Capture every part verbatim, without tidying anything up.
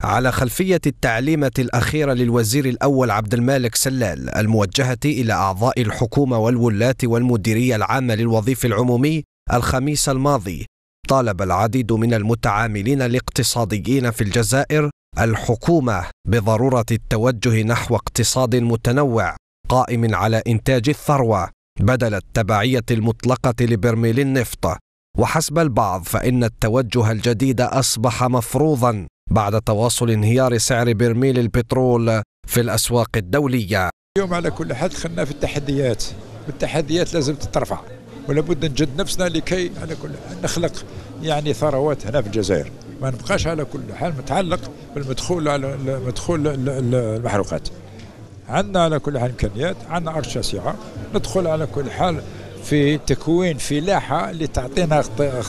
على خلفية التعليمة الأخيرة للوزير الأول عبد المالك سلال الموجهة إلى أعضاء الحكومة والولاة والمديرية العامة للوظيف العمومي الخميس الماضي، طالب العديد من المتعاملين الاقتصاديين في الجزائر الحكومة بضرورة التوجه نحو اقتصاد متنوع قائم على إنتاج الثروة بدل التبعية المطلقة لبرميل النفط. وحسب البعض فإن التوجه الجديد أصبح مفروضا بعد تواصل انهيار سعر برميل البترول في الأسواق الدولية. اليوم على كل حال دخلنا في التحديات، والتحديات لازم تترفع، ولا بد نجد نفسنا لكي على كل حال نخلق يعني ثروات هنا في الجزائر، ما نبقاش على كل حال متعلق بالمدخول على مدخول المحروقات. عندنا على كل حال امكانيات، عندنا ارض شاسعه، ندخل على كل حال في تكوين فلاحه اللي تعطينا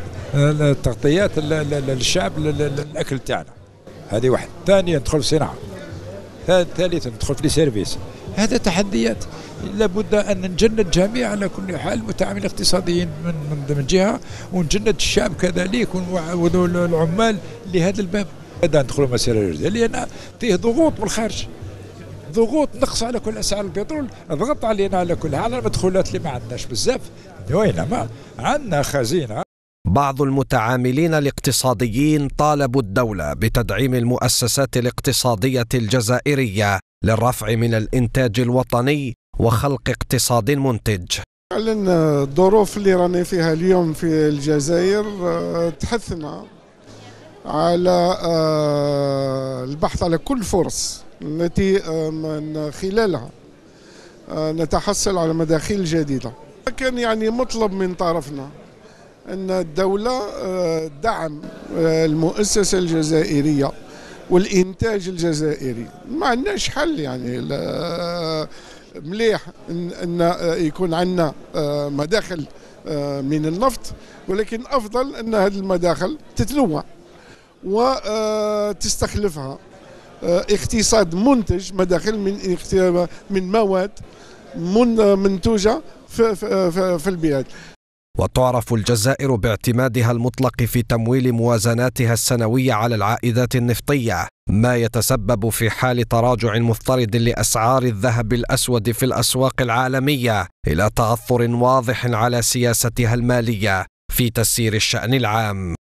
تغطيات للشعب للاكل تاعنا. هذه واحد. ثانيا ندخل في الصناعه. ثالثا ندخل في السيرفيس. هذا تحديات لابد ان نجند جميع على كل حال المتعاملين الاقتصاديين من من جهه، ونجند الشعب كذلك والعمال لهذا الباب. هذا ندخلوا مسيره جديده لان فيه ضغوط من الخارج، ضغوط نقص على كل اسعار البترول، ضغط علينا على كل حال المدخولات اللي ما عندناش بزاف، وينما عندنا خزينه. بعض المتعاملين الاقتصاديين طالبوا الدولة بتدعيم المؤسسات الاقتصادية الجزائرية للرفع من الإنتاج الوطني وخلق اقتصاد منتج. فعلا الظروف اللي رانا فيها اليوم في الجزائر تحثنا على البحث على كل فرص التي من خلالها نتحصل على مداخيل جديدة. كان يعني مطلب من طرفنا أن الدولة دعم المؤسسة الجزائرية والإنتاج الجزائري. ما عندناش حل يعني مليح أن يكون عندنا مداخل من النفط، ولكن أفضل أن هذه المداخل تتنوع وتستخلفها اقتصاد منتج، مداخل من من مواد منتوجة في البلاد. وتعرف الجزائر باعتمادها المطلق في تمويل موازناتها السنوية على العائدات النفطية، ما يتسبب في حال تراجع مضطرد لأسعار الذهب الأسود في الأسواق العالمية إلى تأثر واضح على سياستها المالية في تسيير الشأن العام.